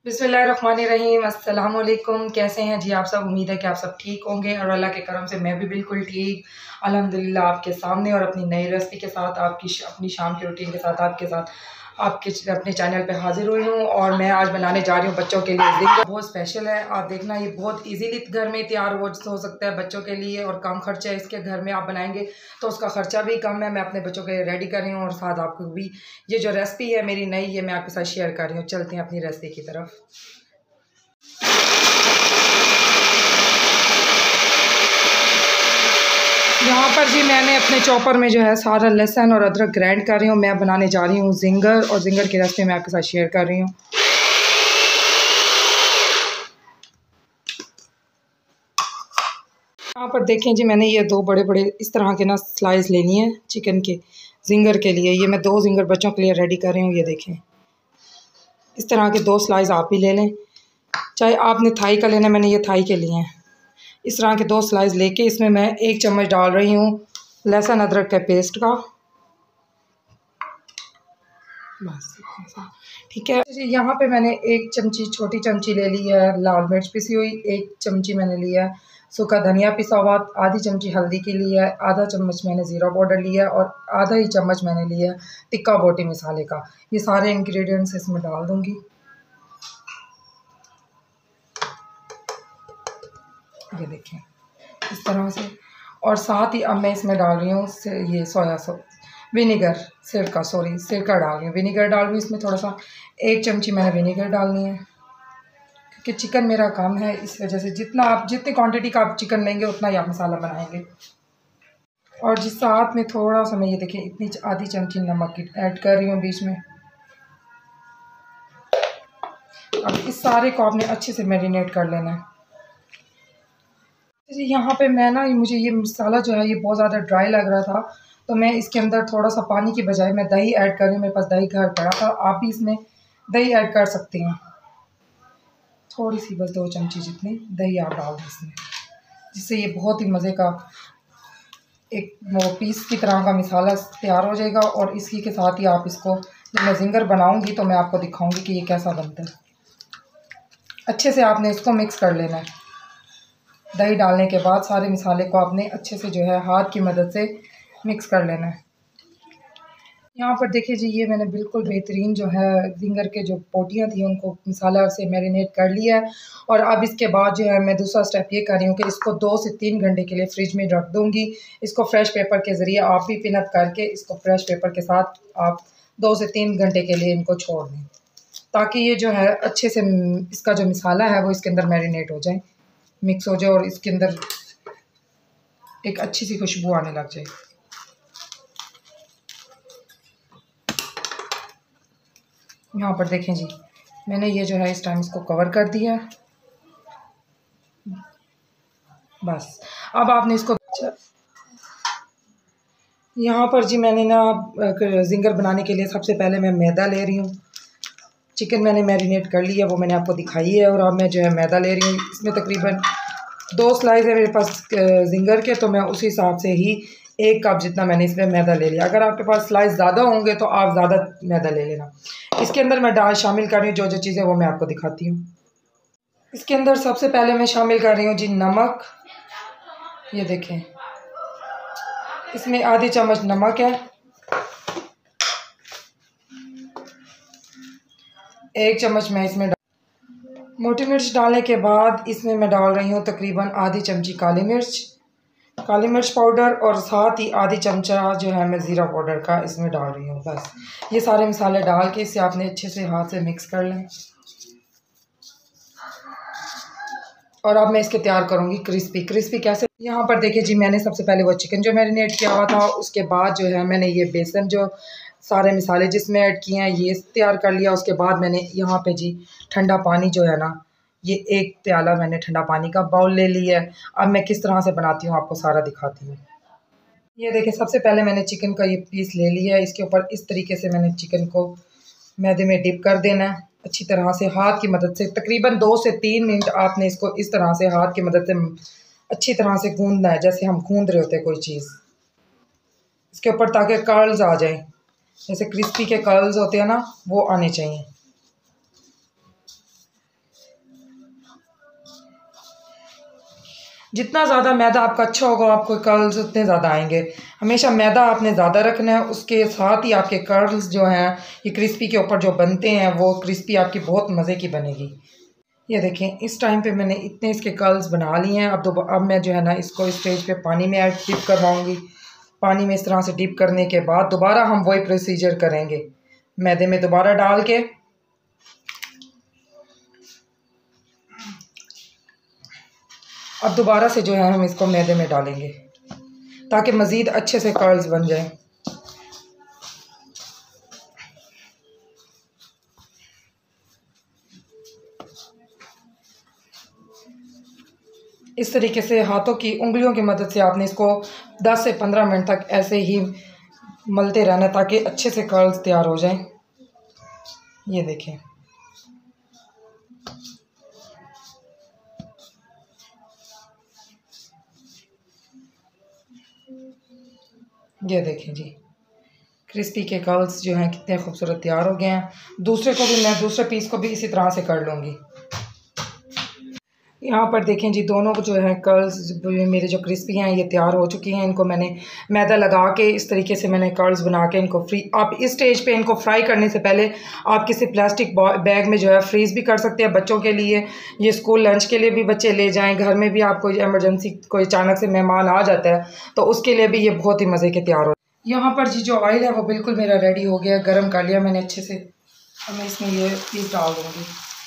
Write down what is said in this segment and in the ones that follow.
बिस्मिल्लाहिर्रहमानिर्रहीम। अस्सलाम वालेकुम। कैसे हैं जी आप सब? उम्मीद है कि आप सब ठीक होंगे और अल्लाह के करम से मैं भी बिल्कुल ठीक अल्हम्दुलिल्लाह आपके सामने और अपनी नई रेसिपी के साथ अपनी शाम की रूटीन के साथ आपके साथ अपने चैनल पे हाजिर हुई हूँ। और मैं आज बनाने जा रही हूँ बच्चों के लिए जिंगर। बहुत स्पेशल है, आप देखना ये बहुत इजीली घर में तैयार हो सकता है बच्चों के लिए और कम खर्चा है इसके। घर में आप बनाएंगे तो उसका खर्चा भी कम है। मैं अपने बच्चों के लिए रेडी कर रही हूँ और साथ आपको भी ये जो रेसिपी है मेरी नई, ये मैं आपके साथ शेयर कर रही हूँ। चलते हैं अपनी रेसिपी की तरफ। यहाँ पर जी मैंने अपने चॉपर में जो है सारा लहसुन और अदरक ग्राइंड कर रही हूँ। मैं बनाने जा रही हूँ जिंगर और जिंगर की रेसिपी मैं आपके साथ शेयर कर रही हूँ। यहाँ पर देखें जी, मैंने ये दो बड़े बड़े इस तरह के ना स्लाइस लेनी है चिकन के जिंगर के लिए। ये मैं दो जिंगर बच्चों के लिए रेडी कर रही हूँ। ये देखें, इस तरह के दो स्लाइस आप भी ले लें, चाहे आपने थाई का लेना, मैंने ये थाई के लिए हैं। इस तरह के दो स्लाइस लेके इसमें मैं 1 चम्मच डाल रही हूँ लहसुन अदरक के पेस्ट का। बस ठीक है जी। यहाँ पे मैंने 1 चमची छोटी चमची ले ली है लाल मिर्च पिसी हुई, 1 चमची मैंने लिया है सूखा धनिया पिसा हुआ, आधी चमची हल्दी की ली है, आधा चम्मच मैंने ज़ीरा पाउडर लिया है और आधा ही चम्मच मैंने लिया है टिक्का बोटी मसाले का। ये सारे इंग्रेडिएंट्स इसमें डाल दूँगी। ये देखें इस तरह से। और साथ ही अब मैं इसमें डाल रही हूँ ये सोया सॉस सिरका डाल रही हूँ। विनीगर डाल रही हूँ इसमें थोड़ा सा, 1 चमची मैंने विनीगर डालनी है क्योंकि चिकन मेरा कम है, इस वजह से जितनी क्वांटिटी का आप चिकन लेंगे उतना ही आप मसाला बनाएंगे। और जिस साथ में थोड़ा सा मैं ये देखें इतनी आधी चमची नमक की ऐड कर रही हूँ बीच में। अब इस सारे को आपने अच्छे से मैरिनेट कर लेना है जी। यहाँ पे मैं ना मुझे ये मसाला जो है ये बहुत ज़्यादा ड्राई लग रहा था, तो मैं इसके अंदर थोड़ा सा पानी की बजाय मैं दही ऐड कर रही हूँ। मेरे पास दही घर पड़ा था, आप भी इसमें दही ऐड कर सकते हैं। थोड़ी सी बस 2 चमची जितनी दही आप डाल दें इसमें, जिससे ये बहुत ही मज़े का एक वो पीस की तरह का मसाला तैयार हो जाएगा। और इसी के साथ ही आप इसको, जब मैं जिंगर बनाऊँगी तो मैं आपको दिखाऊँगी कि ये कैसा बनता है। अच्छे से आपने इसको मिक्स कर लेना है। दही डालने के बाद सारे मसाले को आपने अच्छे से जो है हाथ की मदद से मिक्स कर लेना है। यहाँ पर देखिए जी, ये मैंने बिल्कुल बेहतरीन जो है जिंगर के जो पोटियाँ थी उनको मसाला से मैरिनेट कर लिया है। और अब इसके बाद जो है मैं दूसरा स्टेप ये कर रही हूँ कि इसको 2 से 3 घंटे के लिए फ्रिज में रख दूँगी। इसको फ्रेश पेपर के ज़रिए आप भी पिन अप करके इसको फ्रेश पेपर के साथ आप 2 से 3 घंटे के लिए इनको छोड़ दें, ताकि ये जो है अच्छे से इसका जो मसाला है वो इसके अंदर मैरिनेट हो जाए, मिक्स हो जाए और इसके अंदर एक अच्छी सी खुशबू आने लग जाए। यहाँ पर देखें जी, मैंने ये जो है इस टाइम इसको कवर कर दिया है। बस अब आपने इसको, यहाँ पर जी मैंने ना जिंगर बनाने के लिए सबसे पहले मैं मैदा ले रही हूँ। चिकन मैंने मैरिनेट कर लिया, वो मैंने आपको दिखाई है। और अब मैं जो है मैदा ले रही हूँ। इसमें तकरीबन 2 स्लाइस है मेरे पास जिंगर के, तो मैं उसी हिसाब से ही 1 कप जितना मैंने इसमें मैदा ले लिया। अगर आपके पास स्लाइस ज़्यादा होंगे तो आप ज़्यादा मैदा ले लेना। इसके अंदर मैं शामिल कर रही हूँ जो चीज़ें वो मैं आपको दिखाती हूँ। इसके अंदर सबसे पहले मैं शामिल कर रही हूँ जी नमक। ये देखें इसमें आधी चम्मच नमक है, 1 चम्मच मैं इसमें मोटी मिर्च डालने के बाद इसमें मैं डाल रही हूँ तकरीबन आधी चमची काली मिर्च पाउडर और साथ ही आधी चमचा जो है मैं ज़ीरा पाउडर का इसमें डाल रही हूँ। बस ये सारे मसाले डाल के इसे आपने अच्छे से हाथ से मिक्स कर लें। और अब मैं इसके तैयार करूँगी क्रिस्पी कैसे। यहाँ पर देखिए जी, मैंने सबसे पहले वो चिकन जो मैरिनेट किया हुआ था, उसके बाद जो है मैंने ये बेसन जो सारे मसाले जिसमें ऐड किए हैं ये तैयार कर लिया। उसके बाद मैंने यहाँ पे जी ठंडा पानी जो है ना, ये 1 प्याला मैंने ठंडा पानी का बाउल ले लिया है। अब मैं किस तरह से बनाती हूँ आपको सारा दिखाती हूँ। ये देखिए सबसे पहले मैंने चिकन का ये पीस ले लिया है। इसके ऊपर इस तरीके से मैंने चिकन को मैदे में डिप कर देना है अच्छी तरह से हाथ की मदद से। तकरीबन 2 से 3 मिनट आपने इसको इस तरह से हाथ की मदद से अच्छी तरह से गूंदना है, जैसे हम गूंद रहे होते हैं कोई चीज़ इसके ऊपर, ताकि कर्ल्स आ जाए, जैसे क्रिस्पी के कर्ल्स होते हैं ना वो आने चाहिए। जितना ज़्यादा मैदा आपका अच्छा होगा आपको कर्ल्स उतने ज़्यादा आएंगे। हमेशा मैदा आपने ज़्यादा रखना है, उसके साथ ही आपके कर्ल्स जो हैं ये क्रिस्पी के ऊपर जो बनते हैं वो क्रिस्पी आपकी बहुत मज़े की बनेगी। ये देखें इस टाइम पे मैंने इतने इसके कर्ल्स बना लिए हैं। अब मैं जो है ना इसको इस स्टेज पे पानी में डिप करवाऊँगी। पानी में इस तरह से डिप करने के बाद दोबारा हम वही प्रोसीजर करेंगे, मैदे में दोबारा डाल के अब दोबारा से जो है हम इसको मैदे में डालेंगे ताकि मज़ीद अच्छे से कर्ल्स बन जाएं। इस तरीके से हाथों की उंगलियों की मदद से आपने इसको 10 से 15 मिनट तक ऐसे ही मलते रहना ताकि अच्छे से कर्ल्स तैयार हो जाएं। ये देखें ये देखें जी क्रिस्पी के कर्ल्स जो हैं कितने खूबसूरत तैयार हो गए हैं। दूसरे को भी मैं दूसरे पीस को भी इसी तरह से कर लूँगी। यहाँ पर देखें जी दोनों जो है कर्ल्स मेरे जो क्रिस्पी हैं ये तैयार हो चुकी हैं। इनको मैंने मैदा लगा के इस तरीके से मैंने कर्ल्स बना के इनको आप इस स्टेज पे इनको फ्राई करने से पहले आप किसी प्लास्टिक बैग में जो है फ्रीज़ भी कर सकते हैं बच्चों के लिए। ये स्कूल लंच के लिए भी बच्चे ले जाएँ, घर में भी आपको एमरजेंसी कोई अचानक से मेहमान आ जाता है तो उसके लिए भी ये बहुत ही मज़े के तैयार हो। यहाँ पर जी जो ऑयल है वो बिल्कुल मेरा रेडी हो गया, गर्म कर लिया मैंने अच्छे से। अब मैं इसमें ये पीस डाल दूँगी।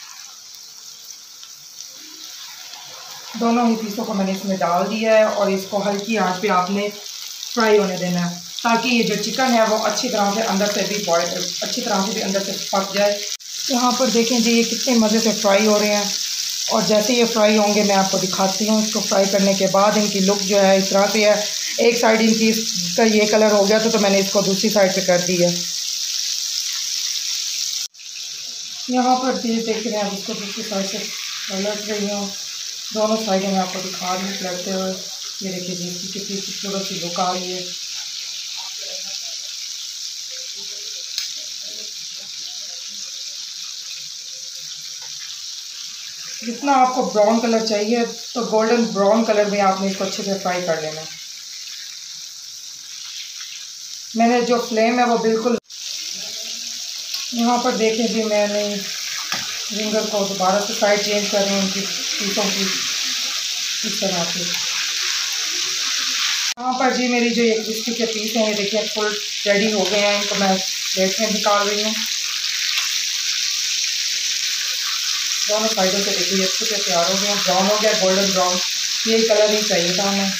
दोनों ही पीसों को मैंने इसमें डाल दिया है और इसको हल्की आंच पे आपने फ्राई होने देना है ताकि ये जो चिकन है वो अच्छी तरह से अंदर से भी अच्छी तरह से भी अंदर से पक जाए। यहाँ पर देखें जी ये कितने मज़े से फ्राई हो रहे हैं और जैसे ये फ्राई होंगे मैं आपको दिखाती हूँ। इसको फ्राई करने के बाद इनकी लुक जो है इस तरह से है। एक साइड इनकी इसका ये कलर हो गया तो मैंने इसको दूसरी साइड पे कर दी है। यहाँ पर देख रहे हैं अब इसको दूसरी साइड से पलट रही हूँ। दोनों साइडें मैं आपको दिखा रही हूँ पलटते हुए। ये देखिए जी इसकी कितनी खूबसूरत सी लुक आ रही है। जितना आपको ब्राउन कलर चाहिए तो गोल्डन ब्राउन कलर में आपने इसको अच्छे से फ्राई कर लेना है। मैंने जो फ्लेम है वो बिल्कुल यहाँ पर देखें जी मैंने रिंगर को दोबारा से साइड चेंज कर रही हूँ उनकी पीसों की इस तरह से। यहाँ पर जी मेरी जो ये क्रिस्पी के पीस हैं ये देखिए फुल रेडी हो गए हैं। इनको मैं प्लेट में निकाल रही हूँ। दोनों साइडों से देखिए अच्छे से तैयार हो गए हैं। ब्राउन हो गया, गोल्डन ब्राउन, यही कलर ही चाहिए था हमें।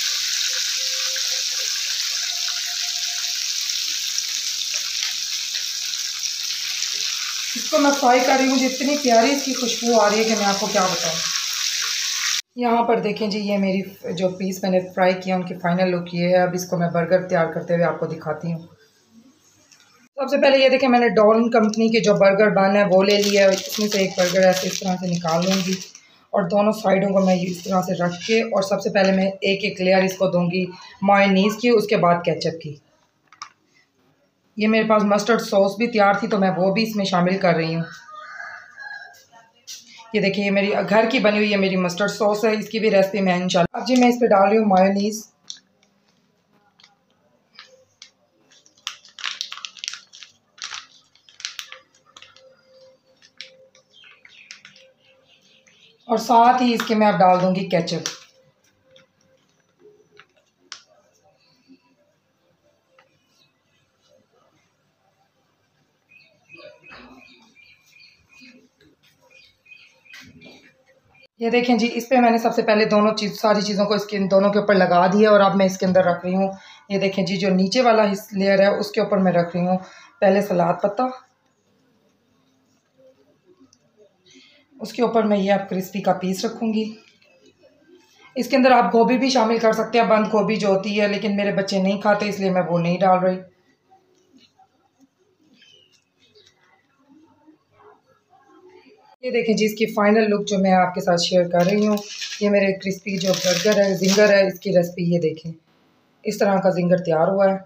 इसको मैं फ्राई कर रही हूँ, इतनी प्यारी इसकी खुशबू आ रही है कि मैं आपको क्या बताऊँ। यहाँ पर देखें जी ये मेरी जो पीस मैंने फ्राई किया उनकी फाइनल लुक ये है। अब इसको मैं बर्गर तैयार करते हुए आपको दिखाती हूँ। सबसे पहले ये देखें मैंने डॉन कंपनी के जो बर्गर बन है वो ले लिया है। इसमें से एक बर्गर ऐसे इस तरह से निकाल लूँगी और दोनों साइडों को मैं इस तरह से रख के और सबसे पहले मैं एक एक लेयर इसको दूँगी मायोनीज़ की, उसके बाद केचप की। ये मेरे पास मस्टर्ड सॉस भी तैयार थी तो मैं वो भी इसमें शामिल कर रही हूँ। ये देखिए ये मेरी घर की बनी हुई है मेरी मस्टर्ड सॉस है, इसकी भी रेसिपी मैं इंशाल्लाह। अब जी मैं इस पर डाल रही हूँ मायोनीज़। और साथ ही इसके मैं अब डाल दूँगी केचप। ये देखें जी इस पे मैंने सबसे पहले सारी चीज़ों को इसके दोनों के ऊपर लगा दिया और अब मैं इसके अंदर रख रही हूँ। ये देखें जी जो नीचे वाला लेयर है उसके ऊपर मैं रख रही हूँ पहले सलाद पत्ता, उसके ऊपर मैं ये अब क्रिस्पी का पीस रखूँगी। इसके अंदर आप गोभी भी शामिल कर सकते हैं, बंद गोभी जो होती है, लेकिन मेरे बच्चे नहीं खाते इसलिए मैं वो नहीं डाल रही। ये देखें जी इसकी फ़ाइनल लुक जो मैं आपके साथ शेयर कर रही हूँ। ये मेरे क्रिस्पी जो बर्गर है जिंगर है इसकी रेसिपी ये देखें इस तरह का जिंगर तैयार हुआ है।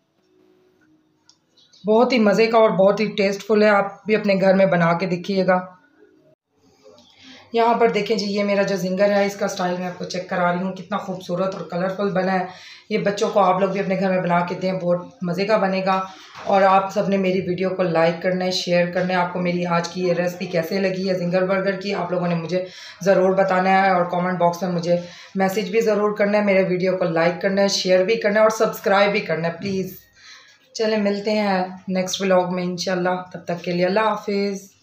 बहुत ही मज़े का और बहुत ही टेस्टफुल है। आप भी अपने घर में बना के देखिएगा। यहाँ पर देखें जी, ये मेरा जो जिंगर है इसका स्टाइल मैं आपको चेक करा रही हूँ, कितना खूबसूरत और कलरफुल बना है। ये बच्चों को आप लोग भी अपने घर में बना के दें, बहुत मज़े का बनेगा। और आप सब ने मेरी वीडियो को लाइक करना है, शेयर करना है। आपको मेरी आज की ये रेसिपी कैसे लगी है जिंगर बर्गर की, आप लोगों ने मुझे ज़रूर बताना है और कमेंट बॉक्स में मुझे मैसेज भी ज़रूर करना है। मेरे वीडियो को लाइक करना है, शेयर भी करना है और सब्सक्राइब भी करना है प्लीज़। चलें मिलते हैं नेक्स्ट व्लॉग में इंशाल्लाह, तब तक के लिए अल्लाह हाफिज़।